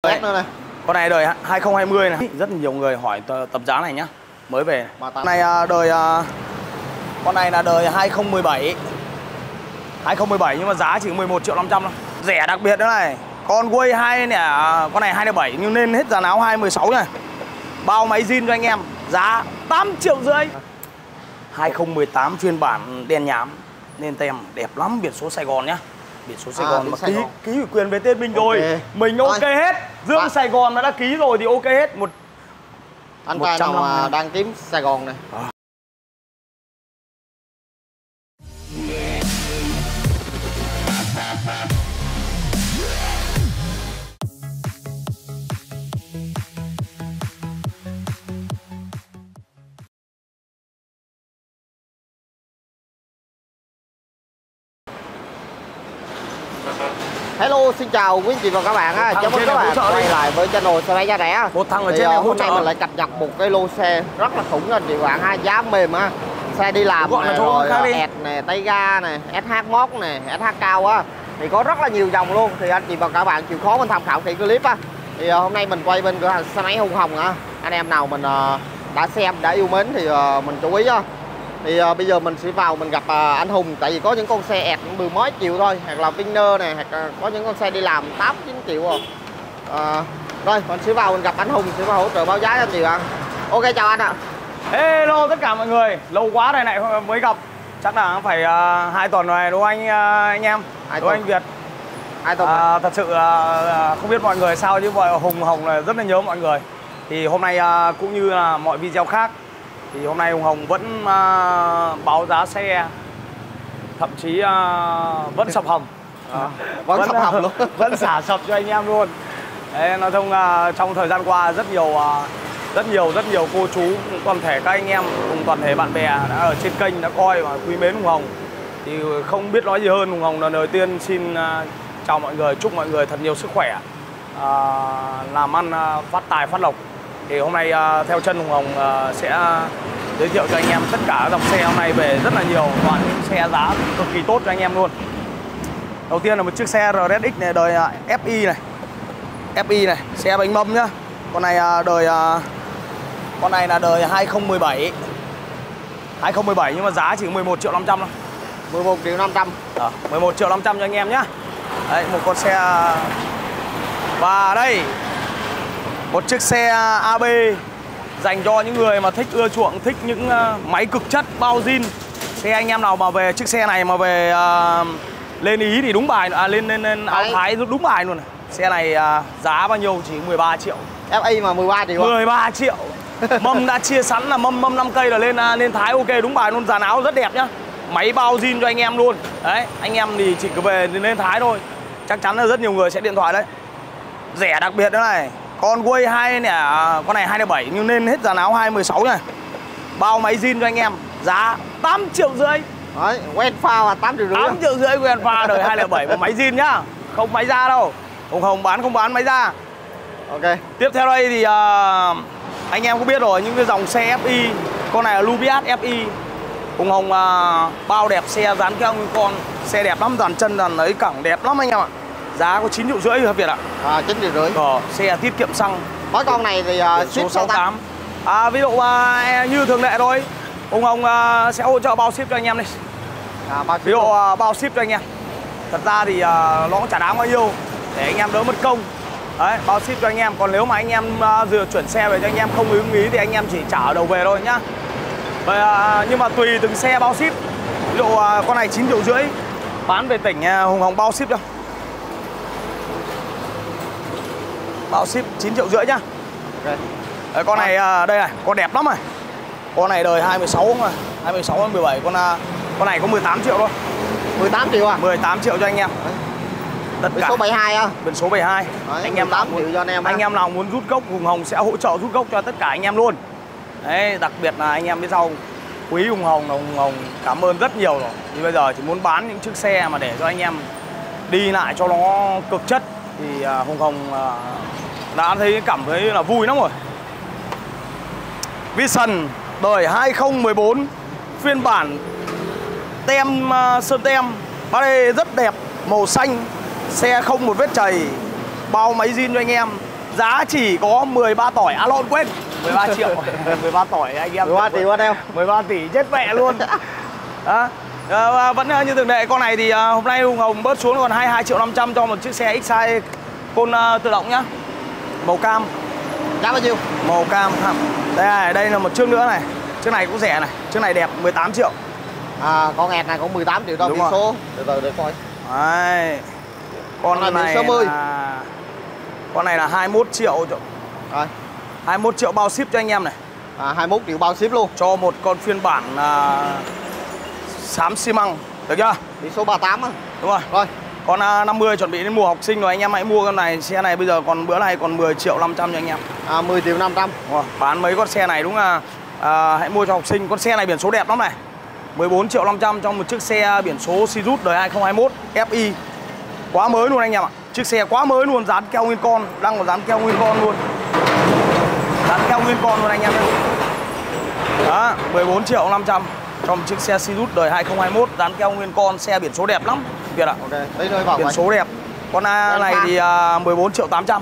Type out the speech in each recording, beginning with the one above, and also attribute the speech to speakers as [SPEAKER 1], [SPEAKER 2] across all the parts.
[SPEAKER 1] test nữa này.
[SPEAKER 2] Con này đời 2020 này. Rất nhiều người hỏi tập giá này nhá. Mới về. Con này đời con này là đời 2017. 2017 nhưng mà giá chỉ 11 triệu 500 thôi. Rẻ đặc biệt nữa này. Con Way 2 này, con này 205 nhưng nên hết dàn áo 216 này. Bao máy zin cho anh em. Giá 8 triệu rưỡi. 2018 phiên bản đen nhám. Nên tem đẹp lắm, biển số Sài Gòn nhá. Biển số Sài Gòn mà ký ủy quyền về tên mình rồi. Mình ok hết. Dương Sài Gòn nó đã ký rồi thì ok hết.
[SPEAKER 1] Anh trai nào mà đang kiếm Sài Gòn này. Hello, xin chào quý anh chị và các bạn á. Chào mừng các bạn quay lại với channel xe máy giá rẻ.
[SPEAKER 2] Một thằng ở trên này
[SPEAKER 1] hôm nay mình lại cập nhật một cái lô xe rất là khủng anh chị bạn ha, giá mềm á. Xe đi làm này, rồi ẹt nè, tay ga nè, SH Mod nè, SH cao á. Thì có rất là nhiều dòng luôn. Thì anh chị và các bạn chịu khó mình tham khảo kỹ clip á. Thì hôm nay mình quay bên cửa hàng xe máy Hùng Hồng á. Anh em nào mình đã xem, đã yêu mến thì mình chú ý á. Thì bây giờ mình sẽ vào mình gặp anh Hùng. Tại vì có những con xe ẹt mười mấy triệu thôi, hoặc là Vinner này, hoặc có những con xe đi làm 8-9 triệu rồi. Rồi mình sẽ vào mình gặp anh Hùng, sẽ vào hỗ trợ báo giá cho anh chị bạn. Ok, chào anh ạ.
[SPEAKER 2] Hello tất cả mọi người, lâu quá đây này mới gặp. Chắc là phải 2 tuần rồi đúng không anh em? Đúng không anh Việt?
[SPEAKER 1] 2 tuần.
[SPEAKER 2] Thật sự không biết mọi người sao chứ Hùng Hồng là rất là nhớ mọi người. Thì hôm nay cũng như là mọi video khác, thì hôm nay Hùng Hồng vẫn báo giá xe, thậm chí vẫn sập hầm.
[SPEAKER 1] Vẫn sập hầm luôn.
[SPEAKER 2] Vẫn xả sập cho anh em luôn. Đấy, nói chung trong thời gian qua rất nhiều cô chú, toàn thể các anh em cùng toàn thể bạn bè đã ở trên kênh đã coi và quý mến Hùng Hồng. Thì không biết nói gì hơn, Hùng Hồng lần đầu tiên xin chào mọi người, chúc mọi người thật nhiều sức khỏe, làm ăn phát tài phát lộc. Thì hôm nay theo chân Hùng Hồng sẽ giới thiệu cho anh em tất cả dòng xe hôm nay về rất là nhiều, toàn những xe giá cực kỳ tốt cho anh em luôn. Đầu tiên là một chiếc xe RSX này, đời FI này. FI này, xe bánh mâm nhá. Con này con này là đời 2017. 2017 nhưng mà giá chỉ 11 triệu 500 thôi.
[SPEAKER 1] 11 triệu 500.
[SPEAKER 2] 11 triệu 500 cho anh em nhá. Đấy, một con xe. Và đây một chiếc xe AB dành cho những người mà thích ưa chuộng, thích những máy cực chất bao zin. Xe anh em nào mà về chiếc xe này mà về lên Ý thì đúng bài, lên Áo Thái đúng bài luôn này. Xe này giá bao nhiêu? Chỉ 13 triệu.
[SPEAKER 1] FI mà 13 triệu.
[SPEAKER 2] 13 triệu. Mâm đã chia sẵn là mâm 5 cây là lên Thái ok đúng bài luôn, dàn áo rất đẹp nhá. Máy bao zin cho anh em luôn. Đấy, anh em thì chỉ cứ về lên Thái thôi. Chắc chắn là rất nhiều người sẽ điện thoại đấy. Rẻ đặc biệt nữa này. Con Way 2 này, con này 207 nhưng nên hết dàn áo 216 này. Bao máy zin cho anh em. Giá 8 triệu rưỡi.
[SPEAKER 1] Đấy, quen pha là 8 triệu rưỡi.
[SPEAKER 2] 8 triệu rưỡi quen pha đời 207 và máy zin nhá. Không máy ra đâu. Hùng Hồng không bán máy ra.
[SPEAKER 1] Ok.
[SPEAKER 2] Tiếp theo đây thì anh em cũng biết rồi, những cái dòng xe FI. Con này là Lubiat FI. Hùng Hồng bao đẹp xe, dán keo nguyên con. Xe đẹp lắm, dàn chân dàn ấy cẳng đẹp lắm anh em ạ. Giá có 9 triệu rưỡi hả Việt ạ?
[SPEAKER 1] 9 triệu rưỡi.
[SPEAKER 2] Xe tiết kiệm xăng.
[SPEAKER 1] Mỗi con này thì
[SPEAKER 2] số 68. Ví dụ như thường lệ thôi, Hùng Hồng sẽ hỗ trợ bao ship cho anh em đây. Ví dụ bao ship cho anh em. Thật ra thì nó cũng chả đáng bao nhiêu, để anh em đỡ mất công. Đấy, bao ship cho anh em. Còn nếu mà anh em vừa chuyển xe về cho anh em không ưng ý thì anh em chỉ trả ở đầu về thôi nhá. Nhưng mà tùy từng xe bao ship. Ví dụ con này 9 triệu rưỡi bán về tỉnh, Hùng Hồng bao ship cho. Bao ship 9 triệu rưỡi nhá.
[SPEAKER 1] Okay.
[SPEAKER 2] Đấy, con này đây này, con đẹp lắm này. Con này đời 26 mà, 26 17 con này có 18 triệu thôi.
[SPEAKER 1] 18 triệu à?
[SPEAKER 2] 18 triệu cho anh em. Tất
[SPEAKER 1] biển
[SPEAKER 2] cả.
[SPEAKER 1] Số 72 á.
[SPEAKER 2] Biển số 72.
[SPEAKER 1] Đấy,
[SPEAKER 2] anh em
[SPEAKER 1] 8 triệu cho anh em
[SPEAKER 2] nào muốn rút gốc, Hùng Hồng sẽ hỗ trợ rút gốc cho tất cả anh em luôn. Đấy, đặc biệt là anh em biết sau quý Hùng Hồng cảm ơn rất nhiều rồi. Thì bây giờ chỉ muốn bán những chiếc xe mà để cho anh em đi lại cho nó cực chất thì Hùng Hồng đã thấy cảm thấy là vui lắm rồi. Vision đời 2014 phiên bản tem sơn tem bát đê rất đẹp, màu xanh, xe không một vết chày, bao máy zin cho anh em. Giá chỉ có 13 tỏi. À lộn quên, 13 triệu. 13 tỏi anh em.
[SPEAKER 1] 13 tỷ luôn em.
[SPEAKER 2] 13 tỷ chết mẹ luôn. Đó. Vẫn như thường lệ, con này thì hôm nay Hùng Hồng bớt xuống còn 22 triệu 500 cho một chiếc xe X-Size côn tự động nhá. Màu cam.
[SPEAKER 1] Giá bao nhiêu?
[SPEAKER 2] Màu cam. Đây là một chiếc nữa này. Chiếc này cũng rẻ này. Chiếc này đẹp 18 triệu.
[SPEAKER 1] Con ẹt này cũng 18 triệu đâu, biển số. Từ từ để coi.
[SPEAKER 2] Đấy. Con này là... Con này là 21 triệu.
[SPEAKER 1] Rồi.
[SPEAKER 2] 21 triệu bao ship cho anh em này.
[SPEAKER 1] 21 triệu bao ship luôn.
[SPEAKER 2] Cho một con phiên bản xám xi măng. Được chưa?
[SPEAKER 1] Biển số 38 á.
[SPEAKER 2] Đúng rồi.
[SPEAKER 1] Rồi.
[SPEAKER 2] Con 50 chuẩn bị đến mùa học sinh rồi, anh em hãy mua con này. Xe này bây giờ còn bữa này còn 10 triệu 500 cho anh em.
[SPEAKER 1] 10 triệu 500.
[SPEAKER 2] Bán mấy con xe này đúng là hãy mua cho học sinh. Con xe này biển số đẹp lắm này. 14 triệu 500 cho một chiếc xe biển số Sirius đời 2021 FI. Quá mới luôn anh em ạ. Chiếc xe quá mới luôn, dán keo nguyên con, đang còn dán keo nguyên con luôn. Dán keo nguyên con luôn anh em. Đó, 14 triệu 500 cho một chiếc xe Sirius đời 2021 dán keo nguyên con, xe biển số đẹp lắm Việt ạ.
[SPEAKER 1] Ok, đây rồi vào
[SPEAKER 2] biển số đẹp. Con này thì 14 triệu 800.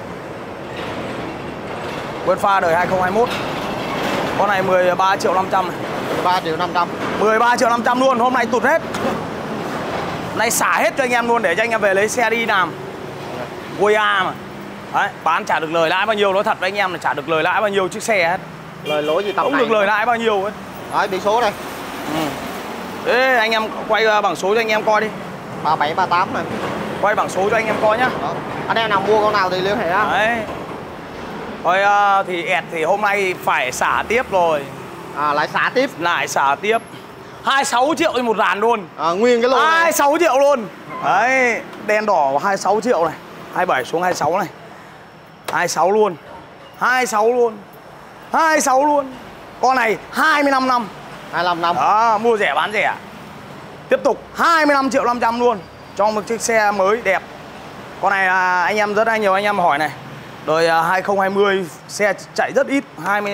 [SPEAKER 2] Vươn pha đời 2021. Con này 13 triệu 500 này.
[SPEAKER 1] 13 triệu 500.
[SPEAKER 2] 13 triệu 500 luôn, hôm nay tụt hết. Nay xả hết cho anh em luôn để cho anh em về lấy xe đi làm. Goya mà. Đấy, bán chả được lời lãi bao nhiêu, nói thật với anh em là chả được lời lãi bao nhiêu chiếc xe hết.
[SPEAKER 1] Lời lỗi gì tầm
[SPEAKER 2] không
[SPEAKER 1] này
[SPEAKER 2] được lời lãi bao nhiêu hết.
[SPEAKER 1] Đấy, biển số đây.
[SPEAKER 2] Ê, anh em quay bảng số cho anh em coi đi.
[SPEAKER 1] 37 38 này.
[SPEAKER 2] Quay bảng số cho anh em coi nhá.
[SPEAKER 1] Đó. Anh em nào mua con nào thì liên hệ á.
[SPEAKER 2] Đấy. Thôi thì ẹt thì hôm nay phải xả tiếp rồi.
[SPEAKER 1] Lại xả tiếp.
[SPEAKER 2] Lại xả tiếp. 26 triệu trên một dàn luôn.
[SPEAKER 1] Nguyên cái lô này.
[SPEAKER 2] 26 triệu luôn. Đấy, đen đỏ 26 triệu này. 27 xuống 26 này. 26 luôn. 26 luôn. 26 luôn. Con này 25 năm.
[SPEAKER 1] 25 năm.
[SPEAKER 2] Đó, mua rẻ bán rẻ. Tiếp tục 25 triệu 500 luôn. Cho một chiếc xe mới đẹp. Con này là anh em rất là nhiều anh em hỏi này. Đời 2020 xe chạy rất ít,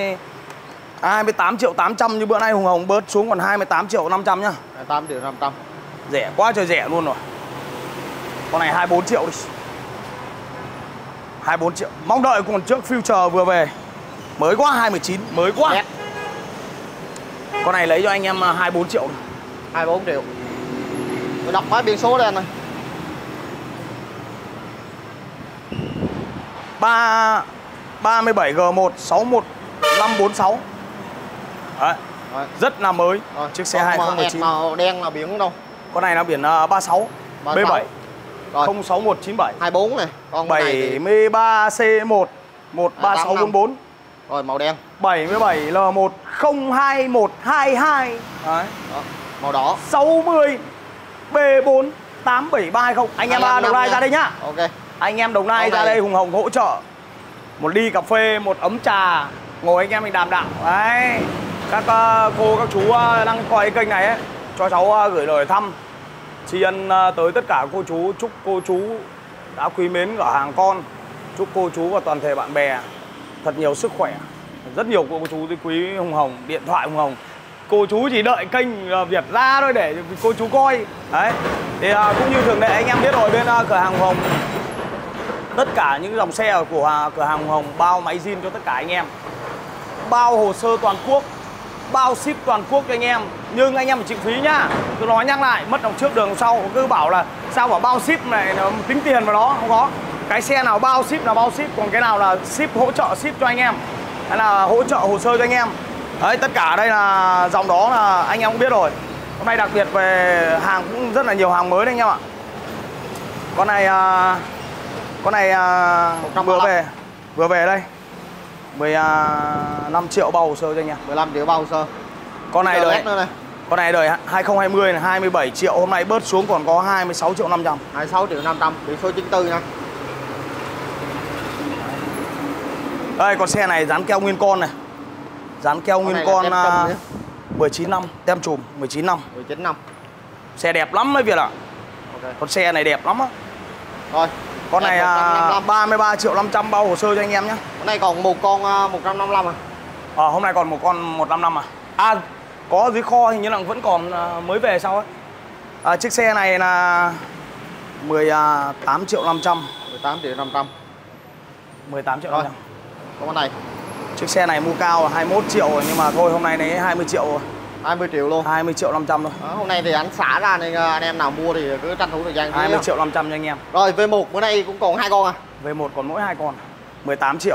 [SPEAKER 2] 28 triệu 800 như bữa nay Hùng Hồng bớt xuống còn 28 triệu 500 nhá.
[SPEAKER 1] 28 triệu 500.
[SPEAKER 2] Rẻ quá trời rẻ luôn rồi. Con này 24 triệu đi. 24 triệu. Mong đợi còn trước Future vừa về. Mới quá 219, mới quá.
[SPEAKER 1] Đẹp.
[SPEAKER 2] Con này lấy cho anh em 24 triệu.
[SPEAKER 1] 24 triệu. Tôi đọc mấy biển số đây anh ơi.
[SPEAKER 2] 37G1 61546. Đấy.
[SPEAKER 1] Rồi.
[SPEAKER 2] Rất là mới.
[SPEAKER 1] Rồi.
[SPEAKER 2] Chiếc xe 2019.
[SPEAKER 1] Màu đen là biển đâu?
[SPEAKER 2] Con này là biển 36 B7
[SPEAKER 1] Rồi.
[SPEAKER 2] 06197
[SPEAKER 1] 24 này. Con này thì...
[SPEAKER 2] 73C1 13644.
[SPEAKER 1] Rồi màu đen.
[SPEAKER 2] 77L1 02122. Đấy.
[SPEAKER 1] Đó. Màu đỏ.
[SPEAKER 2] 60 B4 87320. Anh em Đồng Nai ra đây nhá.
[SPEAKER 1] Ok.
[SPEAKER 2] Anh em Đồng Nai ra đây Hùng Hồng hỗ trợ. Một ly cà phê, một ấm trà, ngồi anh em mình đàm đạo. Đấy. Các cô, các chú đang coi cái kênh này ấy, cho cháu gửi lời thăm tri ân tới tất cả cô chú. Chúc cô chú đã quý mến cửa hàng con. Chúc cô chú và toàn thể bạn bè thật nhiều sức khỏe. Rất nhiều cô chú quý Hùng Hồng, điện thoại Hùng Hồng. Cô chú chỉ đợi kênh Việt ra thôi để cô chú coi. Đấy. Thì cũng như thường lệ anh em biết rồi, bên cửa hàng Hùng Hồng tất cả những dòng xe của cửa hàng Hùng Hồng bao máy zin cho tất cả anh em. Bao hồ sơ toàn quốc, bao ship toàn quốc cho anh em. Nhưng anh em phải chịu phí nhá. Tôi nói nhắc lại, mất đồng trước đường sau. Cứ bảo là sao bảo bao ship này tính tiền vào đó, không có. Cái xe nào bao ship là bao ship, còn cái nào là ship hỗ trợ ship cho anh em, hay là hỗ trợ hồ sơ cho anh em. Đấy, tất cả đây là dòng đó là anh em cũng biết rồi. Hôm nay đặc biệt về hàng cũng rất là nhiều hàng mới đấy anh em ạ. Con này vừa về đây 15 triệu bao hồ sơ cho anh em.
[SPEAKER 1] 15 triệu bao hồ sơ.
[SPEAKER 2] Con này đời Con này đời 2020 là 27 triệu, hôm nay bớt xuống còn có 26 triệu 500.
[SPEAKER 1] 26 triệu 500, biển số 94 nha.
[SPEAKER 2] Đây, con xe này dán keo nguyên con này. Dán keo nguyên con 19 năm, tem chùm 19 năm.
[SPEAKER 1] 19 năm.
[SPEAKER 2] Xe đẹp lắm đấy Việt ạ.
[SPEAKER 1] Okay.
[SPEAKER 2] Con xe này đẹp lắm á.
[SPEAKER 1] Rồi.
[SPEAKER 2] Con này 33 triệu 500 bao hồ sơ cho anh em nhé.
[SPEAKER 1] Hôm nay còn một con 155 à?
[SPEAKER 2] Hôm nay còn một con 155 à? À, có dưới kho hình như là vẫn còn mới về sau ấy. Chiếc xe này là 18 triệu 500.
[SPEAKER 1] 18 triệu 500.
[SPEAKER 2] 18 triệu
[SPEAKER 1] rồi.
[SPEAKER 2] 500.
[SPEAKER 1] Còn con này
[SPEAKER 2] Chiếc xe này mua cao 21 triệu rồi, nhưng mà thôi hôm nay lấy 20 triệu rồi.
[SPEAKER 1] 20 triệu luôn.
[SPEAKER 2] 20 triệu 500 thôi.
[SPEAKER 1] Đó, hôm nay thì anh xả ra nên anh em nào mua thì cứ tranh thủ thời gian.
[SPEAKER 2] 20 triệu 500 cho anh em.
[SPEAKER 1] Rồi V1 bữa nay cũng còn 2 con à?
[SPEAKER 2] V1 còn mỗi 2 con. 18 triệu.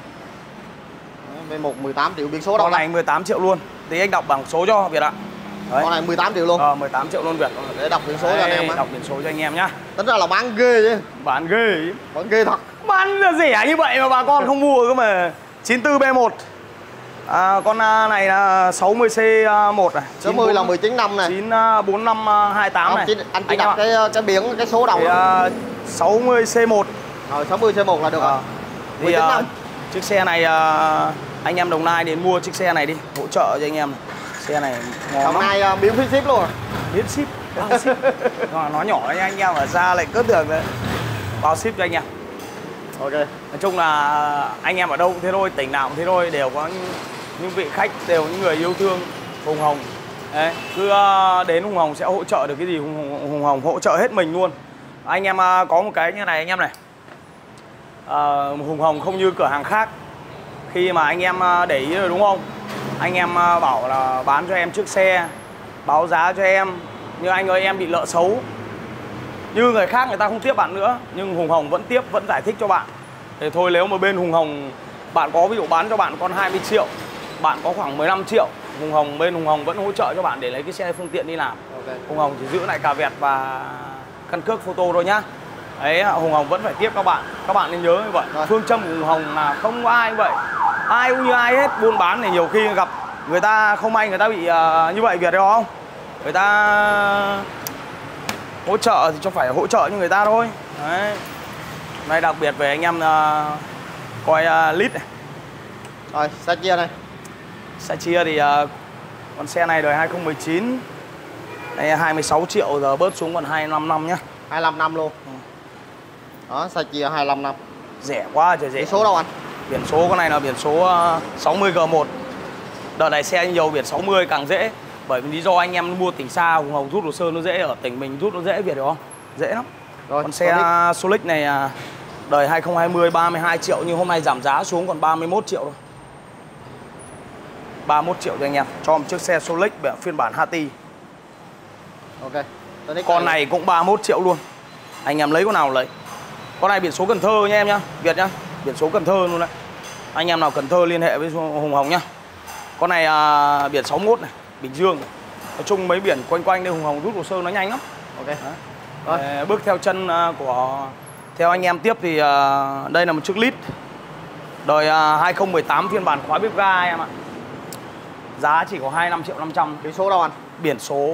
[SPEAKER 1] V1 18 triệu, biển số đâu?
[SPEAKER 2] Con này 18 triệu luôn. Thì anh đọc bảng số cho Việt ạ.
[SPEAKER 1] Đấy. Con này 18 triệu luôn.
[SPEAKER 2] 18 triệu luôn Việt.
[SPEAKER 1] Để đọc biển số cho anh em á.
[SPEAKER 2] Đọc biển số cho anh em nhá.
[SPEAKER 1] Tính ra là bán ghê chứ.
[SPEAKER 2] Bán ghê.
[SPEAKER 1] Bán ghê thật.
[SPEAKER 2] Bán rẻ như vậy mà bà con không mua cơ mà. 94B1. Con này là 60C1 này.
[SPEAKER 1] 60 là 19 năm này.
[SPEAKER 2] 94528 này.
[SPEAKER 1] Anh chỉ đọc cái biển, cái số đầu.
[SPEAKER 2] 60C1.
[SPEAKER 1] Rồi 60C1 là được rồi.
[SPEAKER 2] Thì
[SPEAKER 1] 19 năm.
[SPEAKER 2] chiếc xe này anh em Đồng Nai đến mua chiếc xe này đi, hỗ trợ cho anh em này. Xe này ngon lắm.
[SPEAKER 1] Đồng Nai miễn phí ship luôn à?
[SPEAKER 2] Miễn ship, bao ship. Nó nhỏ nha anh em, ở xa lại cướp được đấy. Bao ship cho anh em.
[SPEAKER 1] Ok.
[SPEAKER 2] Nói chung là anh em ở đâu cũng thế thôi, tỉnh nào cũng thế thôi, đều có những vị khách, đều những người yêu thương Hùng Hồng. Đấy, cứ đến Hùng Hồng sẽ hỗ trợ được cái gì, Hùng Hồng hỗ trợ hết mình luôn. Anh em có một cái như này anh em này. Hùng Hồng không như cửa hàng khác. Khi mà anh em để ý rồi đúng không? Anh em bảo là bán cho em chiếc xe, báo giá cho em, nhưng anh ơi em bị nợ xấu. Như người khác người ta không tiếp bạn nữa, nhưng Hùng Hồng vẫn tiếp, vẫn giải thích cho bạn. Thì thôi nếu mà bên Hùng Hồng bạn có ví dụ bán cho bạn con 20 triệu, bạn có khoảng 15 triệu, bên Hùng Hồng vẫn hỗ trợ cho bạn để lấy cái xe phương tiện đi làm.
[SPEAKER 1] Okay.
[SPEAKER 2] Hùng Hồng chỉ giữ lại cà vẹt và căn cước photo thôi nhá. Đấy, Hùng Hồng vẫn phải tiếp các bạn nên nhớ như vậy.
[SPEAKER 1] Rồi.
[SPEAKER 2] Phương châm của Hùng Hồng là không có ai như vậy, ai cũng như ai hết. Buôn bán thì nhiều khi gặp người ta không may người ta bị như vậy Việt đó không, người ta hỗ trợ thì cho phải hỗ trợ cho người ta thôi. Đấy. Đây đặc biệt về anh em coi lít này.
[SPEAKER 1] Rồi xe chia này.
[SPEAKER 2] Xe chia thì con xe này đời 2019. Đây 26 triệu, giờ bớt xuống còn 25 năm nhá.
[SPEAKER 1] 25 năm luôn. Đó, xe chia 25 năm.
[SPEAKER 2] Rẻ quá trời rẻ.
[SPEAKER 1] Biển số đâu anh?
[SPEAKER 2] Biển số con này là biển số 60G1. Đợt này xe nhiều biển 60 càng dễ. Bởi vì lý do anh em mua tỉnh xa, Hùng Hồng rút hồ sơ nó dễ, ở tỉnh mình rút nó dễ Việt đúng không? Dễ lắm.
[SPEAKER 1] Rồi,
[SPEAKER 2] con xe Solix này đời 2020 32 triệu, nhưng hôm nay giảm giá xuống còn 31 triệu thôi. 31 triệu cho anh em, cho một chiếc xe Solix phiên bản HT.
[SPEAKER 1] Ok.
[SPEAKER 2] Con này cũng 31 triệu luôn. Anh em lấy con nào lấy. Con này biển số Cần Thơ nha em nhá, Việt nhá. Biển số Cần Thơ luôn đấy. Anh em nào Cần Thơ liên hệ với Hùng Hồng nhá. Con này biển 61 này, Bình Dương này. Nói chung mấy biển quanh quanh đây Hùng Hồng rút hồ sơ nó nhanh lắm.
[SPEAKER 1] Ok. Rồi.
[SPEAKER 2] Bước theo chân theo anh em tiếp thì đây là một chiếc lít đời 2018 phiên bản khóa bếp ga em ạ. Giá chỉ có 25 triệu 500.
[SPEAKER 1] Biển số đâu anh?
[SPEAKER 2] Biển số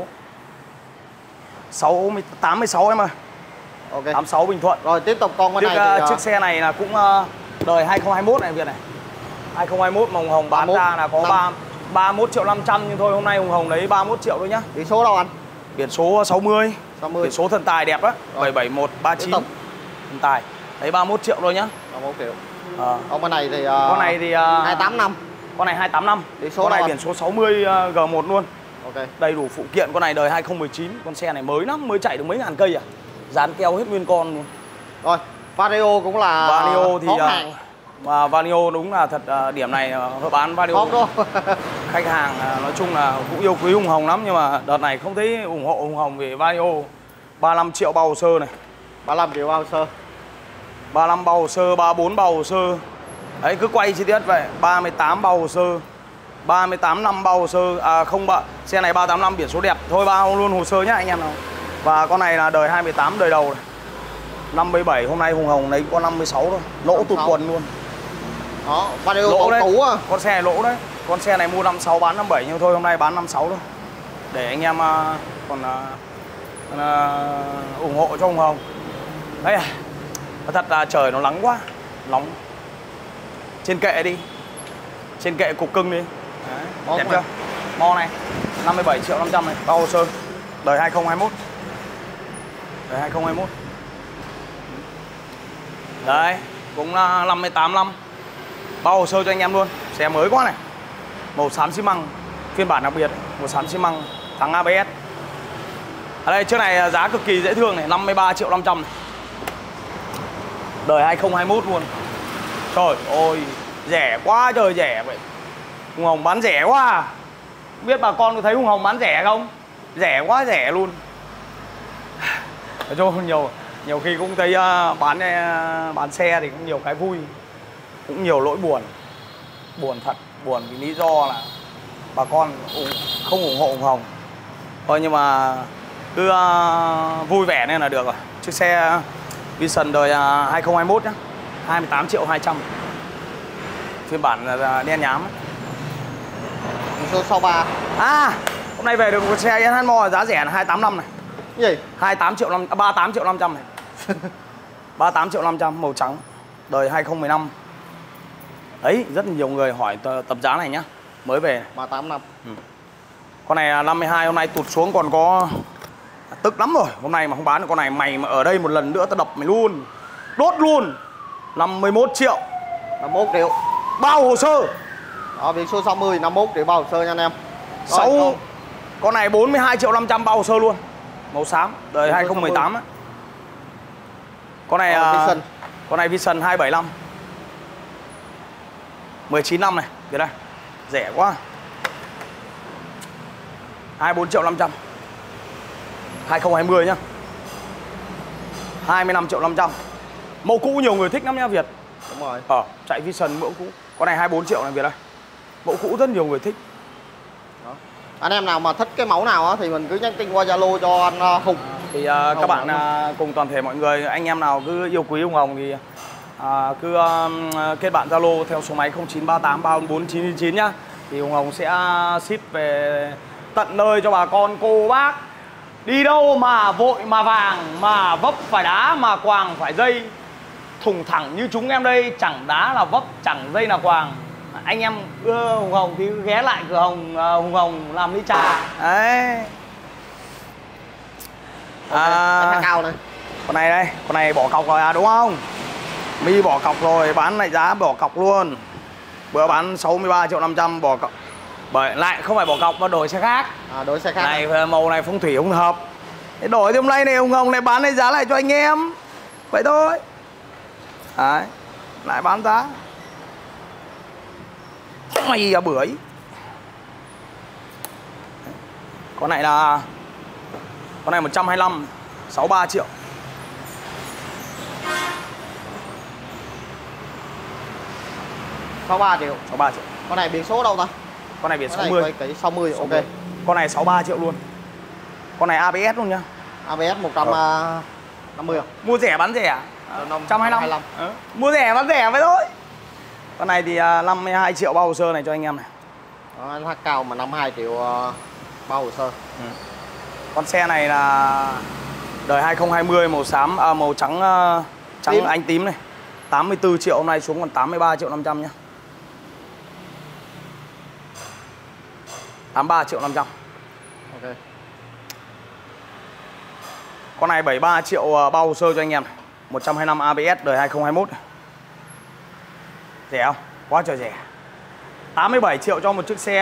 [SPEAKER 2] 86 em ơi.
[SPEAKER 1] Ok.
[SPEAKER 2] 86 Bình Thuận.
[SPEAKER 1] Rồi tiếp tục con bên này thì,
[SPEAKER 2] chiếc xe này là cũng đời 2021 này Việt này. 2021 mà Hùng Hồng bán
[SPEAKER 1] 31,
[SPEAKER 2] ra là có 31 triệu 500, nhưng thôi hôm nay Hùng Hồng lấy 31 triệu thôi nhá.
[SPEAKER 1] biển số đâu anh?
[SPEAKER 2] Biển số 60.
[SPEAKER 1] 60.
[SPEAKER 2] Biển số thần tài đẹp á. 77139. Thần tài. Lấy 31 triệu thôi nhá.
[SPEAKER 1] 31 triệu. Con bên này thì
[SPEAKER 2] con này thì
[SPEAKER 1] 28 năm.
[SPEAKER 2] Con này 28 năm.
[SPEAKER 1] Biển số
[SPEAKER 2] con này
[SPEAKER 1] đâu
[SPEAKER 2] biển số 60 G1 luôn.
[SPEAKER 1] Ok.
[SPEAKER 2] Đầy đủ phụ kiện. Con này đời 2019. Con xe này mới lắm, mới chạy được mấy ngàn cây à. Dán keo hết nguyên con luôn.
[SPEAKER 1] Rồi, Vario cũng là
[SPEAKER 2] Vario thì
[SPEAKER 1] hot hàng.
[SPEAKER 2] Và Vario đúng là thật, điểm này họ bán Vario
[SPEAKER 1] Hot luôn.
[SPEAKER 2] khách hàng nói chung là cũng yêu quý Hùng Hồng lắm, nhưng mà đợt này không thấy ủng hộ Hùng Hồng về Vario. 35 triệu bao hồ sơ này.
[SPEAKER 1] 35 triệu bao hồ sơ.
[SPEAKER 2] 35 bao hồ sơ, 34 bao hồ sơ. Đấy cứ quay chi tiết vậy. 38 bao hồ sơ. 38 năm bao hồ sơ. Không bạn, xe này 38 năm biển số đẹp. Thôi bao luôn hồ sơ nhá anh em nào. Và con này là đời 28 đời đầu này. 57 hôm nay Hùng Hồng lấy con 56 thôi. Lỗ tụt quần luôn.
[SPEAKER 1] Đó, Vario
[SPEAKER 2] lỗ đấy.
[SPEAKER 1] Cũ à.
[SPEAKER 2] Con xe này lỗ đấy. Con xe này mua 56 bán 57, nhưng thôi hôm nay bán 56 thôi. Để anh em còn ủng hộ cho Hùng Hồng. Đấy thật là trời nó nắng quá. Nóng. Trên kệ đi. Trên kệ cục cưng đi. Đấy, đẹp chưa? Mo này 57 triệu 500 này, bao hồ sơ. Đời 2021. Đời 2021. Đấy, cũng là 58 năm. Bao hồ sơ cho anh em luôn. Xe mới quá này. Màu xám xi măng, phiên bản đặc biệt, màu xám xi măng, thắng ABS. Ở đây chiếc này giá cực kỳ dễ thương này, 53 triệu 500 này. Đời 2021 luôn. Trời ơi, rẻ quá trời rẻ vậy. Hùng Hồng bán rẻ quá. Biết bà con có thấy Hùng Hồng bán rẻ không? Rẻ quá rẻ luôn. Nói chung nhiều khi cũng thấy bán xe thì cũng nhiều cái vui, cũng nhiều nỗi buồn. Buồn thật, buồn vì lý do là bà con không ủng hộ Hùng Hồng. Thôi nhưng mà cứ vui vẻ nên là được rồi. Chiếc xe Vision đời 2021 nhá, 28 triệu 200. Phiên bản là đen nhám ấy.
[SPEAKER 1] Số 63.
[SPEAKER 2] À, hôm nay về được một xe Yên Mò giá rẻ là 285 này.
[SPEAKER 1] Cái gì?
[SPEAKER 2] 38 triệu 38 triệu 500 này. 38 triệu 500 màu trắng, đời 2015. Đấy, rất nhiều người hỏi tập giá này nhá. Mới về.
[SPEAKER 1] 38 năm.
[SPEAKER 2] Con này là 52, hôm nay tụt xuống còn có tức lắm rồi. Hôm nay mà không bán được con này, mày mà ở đây một lần nữa tao đập mày luôn. Đốt luôn. 51 triệu.
[SPEAKER 1] 51 triệu.
[SPEAKER 2] Bao hồ sơ.
[SPEAKER 1] Đó, biển số 60 51 triệu bao hồ sơ nha anh em.
[SPEAKER 2] Rồi, con này 42 triệu 500 bao hồ sơ luôn. Màu xám, đời 2018 á. Con này
[SPEAKER 1] Vision.
[SPEAKER 2] Con này Vision 275. 19 năm này, kìa đây. Rẻ quá. 24 triệu 500. 2020 nhá. 25 triệu 500. Mẫu cũ nhiều người thích lắm nhá Việt.
[SPEAKER 1] Đúng rồi.
[SPEAKER 2] Chạy Vision mẫu cũ. Con này 24 triệu này Việt ơi. Mẫu cũ rất nhiều người thích.
[SPEAKER 1] Đó. Anh em nào mà thích cái mẫu nào á thì mình cứ nhắn tin qua Zalo cho anh Hùng.
[SPEAKER 2] Thì các bạn cùng toàn thể mọi người, anh em nào cứ yêu quý Hùng Hồng thì cứ kết bạn Zalo theo số máy 0938 344 999 nhá. Thì Hùng Hồng sẽ ship về tận nơi cho bà con cô bác. Đi đâu mà vội mà vàng, mà vấp phải đá, mà quàng phải dây. Thùng thẳng như chúng em đây, chẳng đá là vấp, chẳng dây là quàng. Anh em ưa Hùng Hồng thì ghé lại cửa Hùng Hồng làm ly trà. Đấy.
[SPEAKER 1] Cao này.
[SPEAKER 2] Con này đây, con này bỏ cọc rồi à đúng không? Mi bỏ cọc rồi, bán lại giá bỏ cọc luôn. Bữa bán 63 triệu 500 bỏ cọc. Bởi lại không phải bỏ cọc mà đổi xe khác.
[SPEAKER 1] Đổi xe khác.
[SPEAKER 2] Này màu này phong thủy không hợp. Thế đổi thì hôm nay này Hùng Hồng này bán lại giá lại cho anh em. Vậy thôi. Đấy. Lại bán giá. Mày à bưởi. Con này là 125, 63 triệu.
[SPEAKER 1] $63 triệu.
[SPEAKER 2] 63 triệu.
[SPEAKER 1] Con này biển số đâu ta?
[SPEAKER 2] Con này biển 60.
[SPEAKER 1] Cái 60, ok.
[SPEAKER 2] Con này 63 triệu luôn. Con này ABS luôn nhá.
[SPEAKER 1] ABS 150 à?
[SPEAKER 2] Mua rẻ bán rẻ. 125. Mua rẻ bán rẻ vậy thôi. Con này thì 52 triệu bao hồ sơ này cho anh em này.
[SPEAKER 1] Đó, anh hát cao mà 52 triệu bao hồ sơ.
[SPEAKER 2] Con xe này là đời 2020 màu xám màu trắng trắng tím. Anh tím này. 84 triệu, hôm nay xuống còn 83 triệu 500 nhá. 83 triệu 500.
[SPEAKER 1] Ok.
[SPEAKER 2] Con này 73 triệu bao hồ sơ cho anh em này. 125 ABS đời 2021 này. Rẻ không? Quá trời rẻ. 87 triệu cho một chiếc xe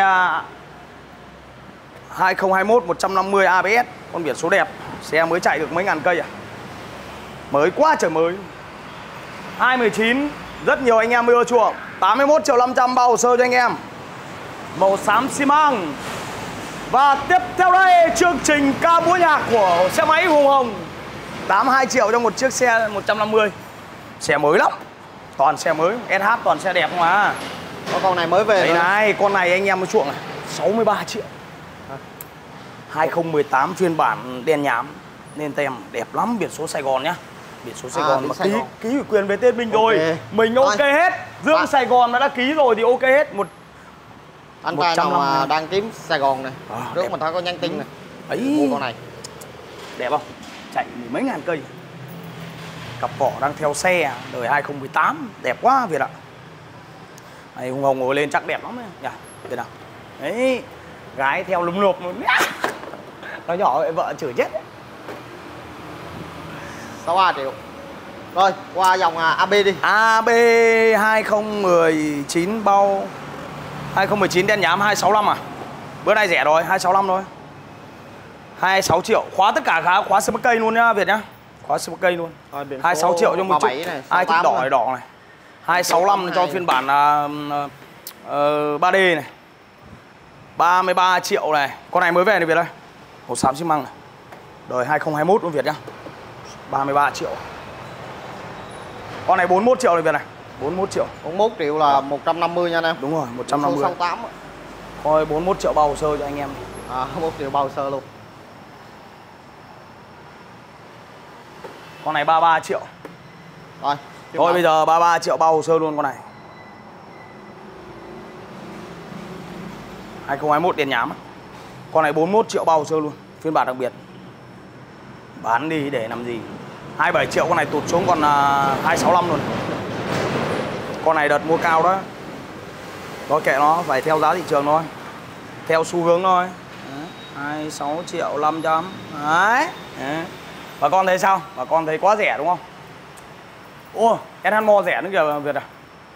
[SPEAKER 2] 2021 150 ABS. Con biển số đẹp. Xe mới chạy được mấy ngàn cây à. Mới quá trời mới. 219. Rất nhiều anh em ưa chuộng. 81 triệu 500 bao hồ sơ cho anh em. Màu xám xi măng. Và tiếp theo đây chương trình ca múa nhạc của xe máy Hùng Hồng. 82 triệu cho một chiếc xe 150. Xe mới lắm. Toàn xe mới, SH toàn xe đẹp không à.
[SPEAKER 1] Con này mới về.
[SPEAKER 2] Đây này, con này anh em mới chuộng này 63 triệu. 2018 phiên bản đen nhám. Nên tem đẹp lắm, biển số Sài Gòn nhá. Biển số Sài Gòn mà ký ủy quyền về tên mình rồi. Mình ok hết. Dương Sài Gòn mà đã ký rồi thì ok hết.
[SPEAKER 1] Anh trai nào mà đang kiếm Sài Gòn này, trước mình thấy có nhắn tin này.
[SPEAKER 2] Ấy.
[SPEAKER 1] Mua con này.
[SPEAKER 2] Đẹp không? Chạy mấy ngàn cây. Cặp vỏ đang theo xe đời 2018, đẹp quá Việt ạ. Này Hùng Hồng ngồi lên chắc đẹp lắm đấy nhỉ. Thế nào? Đấy, gái theo lùm lụp luôn. Nó nhỏ vậy vợ chửi chết.
[SPEAKER 1] 63 triệu. Rồi, qua dòng AB đi.
[SPEAKER 2] AB 2019 bao 2019 đen nhám 265 à? Bữa nay rẻ rồi, 265 thôi. 26 triệu, khóa tất cả khóa cây luôn nhá Việt nhá. Khóa cây luôn. 26 triệu cho một chiếc. Ai thích đỏ này đỏ này. 265 cho phiên bản 3D này. 33 triệu này. Con này mới về này Việt ơi. Màu xám xi măng này. Đời 2021 luôn Việt nhá. 33 triệu. Con này 41 triệu này Việt này. 41 triệu.
[SPEAKER 1] 41 triệu là 150 nha anh em.
[SPEAKER 2] Đúng rồi, 150.
[SPEAKER 1] 68.
[SPEAKER 2] Thôi 41 triệu bao hồ sơ cho anh em.
[SPEAKER 1] 1 triệu bao hồ sơ luôn.
[SPEAKER 2] Con này 33 triệu.
[SPEAKER 1] Rồi.
[SPEAKER 2] Thôi bây giờ 33 triệu bao hồ sơ luôn con này. 2021 đèn nhám. Con này 41 triệu bao hồ sơ luôn, phiên bản đặc biệt. Bán đi để làm gì. 27 triệu con này tụt xuống còn 265 luôn. Con này đợt mua cao đó. Có kệ nó, phải theo giá thị trường thôi. Theo xu hướng thôi. 26 triệu 500. Đấy. Bà con thấy sao? Bà con thấy quá rẻ đúng không? Ô, SH Mo rẻ nữa kìa Việt à.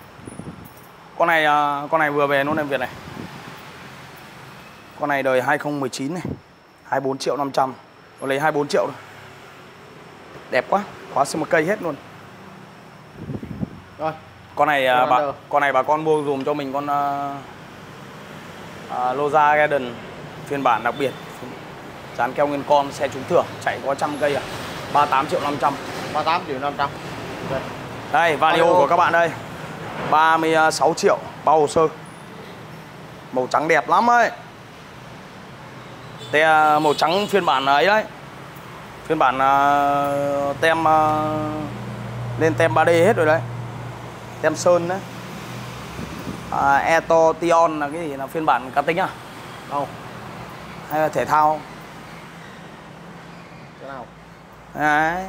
[SPEAKER 2] Con này vừa về luôn em Việt này. Con này đời 2019 này. 24 triệu 500. Con lấy 24 triệu thôi. Đẹp quá, khóa sơn một cây hết luôn.
[SPEAKER 1] Rồi.
[SPEAKER 2] Con này bà con mua dùm cho mình con Loza Garden phiên bản đặc biệt. Dán keo nguyên con, xe trúng thưởng, chạy có 100 cây à. 38 triệu 500.
[SPEAKER 1] 38 triệu 500. Okay.
[SPEAKER 2] Đây, Vario của các bạn đây. 36 triệu bao hồ sơ. Màu trắng đẹp lắm ấy. Te màu trắng phiên bản ấy đấy. Phiên bản tem lên tem 3D hết rồi đấy. Tem sơn đấy. Eto Tion là cái gì, là phiên bản cá tính à?
[SPEAKER 1] Đâu?
[SPEAKER 2] Hay là thể thao?
[SPEAKER 1] Cái nào?
[SPEAKER 2] Đấy.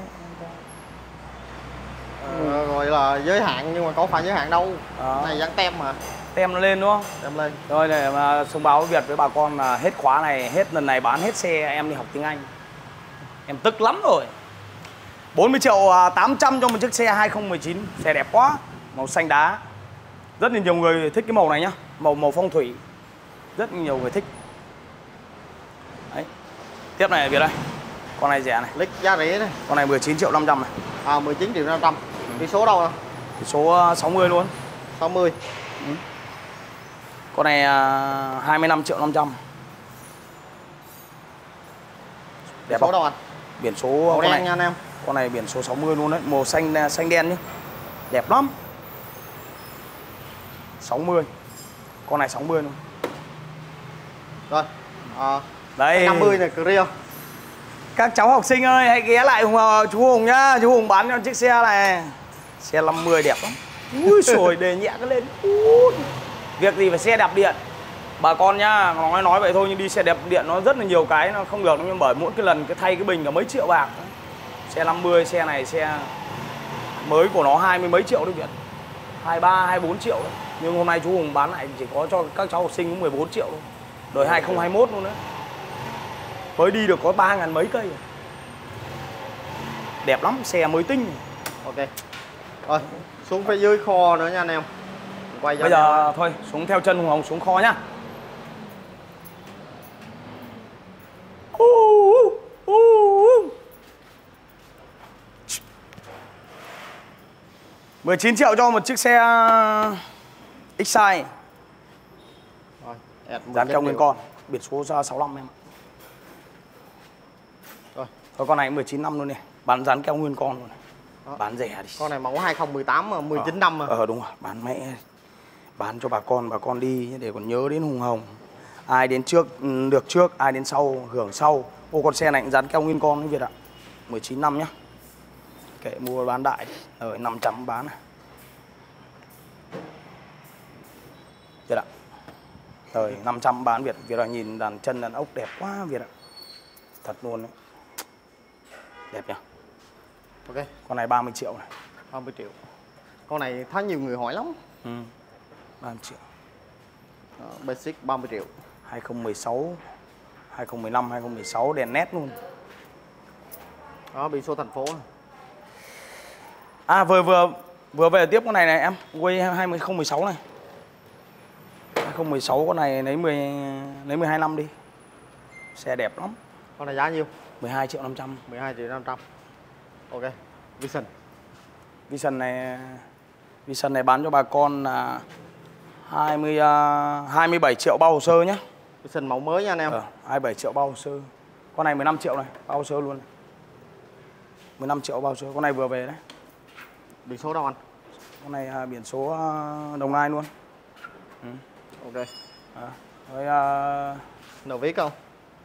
[SPEAKER 1] Gọi là giới hạn nhưng mà có phải giới hạn đâu. Này dán tem mà.
[SPEAKER 2] Tem nó lên đúng không?
[SPEAKER 1] Tem lên.
[SPEAKER 2] Rồi để mà thông báo Việt với bà con là hết khóa này, hết lần này bán hết xe em đi học tiếng Anh. Em tức lắm rồi. 40 triệu 800 cho một chiếc xe 2019. Xe đẹp quá. Màu xanh đá. Rất là nhiều người thích cái màu này nhá. Màu phong thủy. Rất nhiều người thích. Đấy. Tiếp này Việt ơi. Con này rẻ này.
[SPEAKER 1] Lít giá rẻ này.
[SPEAKER 2] Con này 19 triệu 500 này.
[SPEAKER 1] 19 triệu 500. Cái số đâu nào?
[SPEAKER 2] Cái số 60 luôn.
[SPEAKER 1] 60.
[SPEAKER 2] Con này 25 triệu 500. Đẹp
[SPEAKER 1] số đâu anh?
[SPEAKER 2] Biển số
[SPEAKER 1] màu đen nha anh em.
[SPEAKER 2] Con này biển số 60 luôn đấy, màu xanh đen nhá. Đẹp lắm. 60. Con này 60 luôn.
[SPEAKER 1] Rồi.
[SPEAKER 2] Đây.
[SPEAKER 1] 50 này Clear.
[SPEAKER 2] Các cháu học sinh ơi, hãy ghé lại chú Hùng nhá. Chú Hùng bán cho chiếc xe này. Xe 50 đẹp lắm. Ui xồi, đề nhẹ cái lên. Việc gì phải xe đạp điện. Bà con nhá, nói vậy thôi nhưng đi xe đạp điện nó rất là nhiều cái nó không được, nhưng bởi mỗi cái lần thay cái bình cả mấy triệu bạc. Xe 50, xe này xe mới của nó 20 mấy triệu đấy Việt. 23, 24 triệu đấy. Nhưng hôm nay chú Hùng bán lại chỉ có cho các cháu học sinh có 14 triệu thôi. Đời 2021 luôn đấy. Mới đi được có 3.000 mấy cây. Đẹp lắm, xe mới tinh.
[SPEAKER 1] Ok. Rồi, xuống phía dưới kho nữa nha anh em. Quay
[SPEAKER 2] bây giờ thôi, xuống theo chân Hùng Hồng xuống kho nhá. Uh. 19 triệu cho một chiếc xe Excite.
[SPEAKER 1] Rồi,
[SPEAKER 2] dán keo nguyên con, biển số 65 em.
[SPEAKER 1] Rồi.
[SPEAKER 2] Thôi con này 19 năm luôn này, bán dán keo nguyên con luôn này. Bán rẻ đi.
[SPEAKER 1] Con này mẫu 2018 mà 19 năm mà.
[SPEAKER 2] Đúng rồi, bán mẹ. Bán cho bà con đi để còn nhớ đến Hùng Hồng. Ai đến trước được trước, ai đến sau hưởng sau. Ô con xe này cũng dán keo nguyên con đấy Việt ạ. 19 năm nhá. Kệ mua bán đại đi. Rồi 500 bán này. Việt ạ. Rồi 500 bán Việt. Việt ơi, nhìn đàn chân đàn ốc đẹp quá Việt ạ. Thật luôn đấy. Đẹp nhỉ.
[SPEAKER 1] Ok.
[SPEAKER 2] Con này 30 triệu này.
[SPEAKER 1] 30 triệu. Con này thấy nhiều người hỏi lắm.
[SPEAKER 2] 30 triệu.
[SPEAKER 1] Basic 30 triệu.
[SPEAKER 2] 2016, 2015, 2016 đèn nét luôn.
[SPEAKER 1] Đó, biển số thành phố này.
[SPEAKER 2] Vừa về tiếp con này này em. Way 2016 này. 2016 con này lấy 12 năm đi. Xe đẹp lắm.
[SPEAKER 1] Con này giá nhiêu?
[SPEAKER 2] 12 triệu 500.
[SPEAKER 1] 12 triệu 500. Ok. Vision.
[SPEAKER 2] Vision này Vision này bán cho bà con là 27 triệu bao hồ sơ nhé.
[SPEAKER 1] Vision mẫu mới nha anh em.
[SPEAKER 2] 27 triệu bao hồ sơ. Con này 15 triệu này, bao hồ sơ luôn. 15 triệu bao hồ sơ. Con này vừa về đấy.
[SPEAKER 1] Biển số đâu anh?
[SPEAKER 2] Con này biển số Đồng Nai luôn.
[SPEAKER 1] Ok.
[SPEAKER 2] Rồi
[SPEAKER 1] Nở viết không?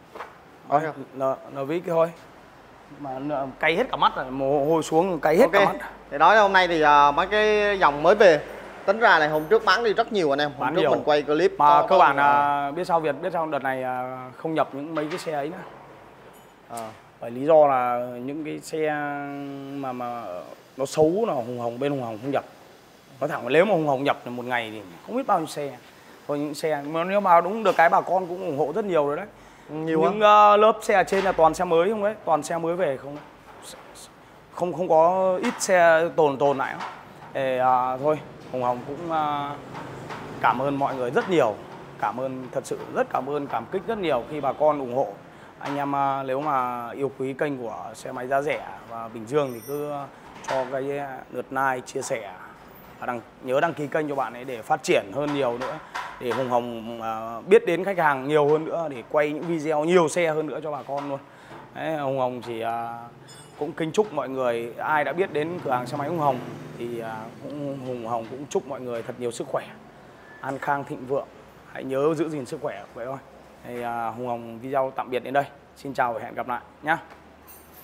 [SPEAKER 2] Nở viết thôi. Mà cay hết cả mắt rồi, mồ hôi xuống cay hết cả mắt.
[SPEAKER 1] Thì nói hôm nay thì mấy cái dòng mới về. Tính ra này hôm trước bán đi rất nhiều anh em. Hôm trước mình quay clip
[SPEAKER 2] mà cơ bản là biết sao Việt, biết sao đợt này không nhập những mấy cái xe ấy nữa. Bởi lý do là những cái xe mà nó xấu, nó Hùng Hồng, bên Hùng Hồng không nhập. Nói thẳng nếu mà Hùng Hồng nhập một ngày thì không biết bao nhiêu xe. Thôi những xe mà nếu mà đúng được cái bà con cũng ủng hộ rất nhiều rồi đấy.
[SPEAKER 1] Nhiều
[SPEAKER 2] những lớp xe ở trên là toàn xe mới không đấy, toàn xe mới về không có ít xe tồn lại. Thôi Hùng Hồng cũng cảm ơn mọi người rất nhiều, cảm ơn thật sự rất cảm ơn, cảm kích rất nhiều khi bà con ủng hộ anh em. Nếu mà yêu quý kênh của xe máy giá rẻ và Bình Dương thì cứ cho cái lượt like, chia sẻ và nhớ đăng ký kênh cho bạn ấy để phát triển hơn nhiều nữa, để Hùng Hồng biết đến khách hàng nhiều hơn nữa, để quay những video nhiều xe hơn nữa cho bà con luôn. Đấy, Hùng Hồng chỉ cũng kính chúc mọi người, ai đã biết đến cửa hàng xe máy Hùng Hồng thì Hùng Hồng cũng chúc mọi người thật nhiều sức khỏe, an khang thịnh vượng, hãy nhớ giữ gìn sức khỏe vậy thôi. Thì Hùng Hồng video tạm biệt đến đây, xin chào và hẹn gặp lại nhé.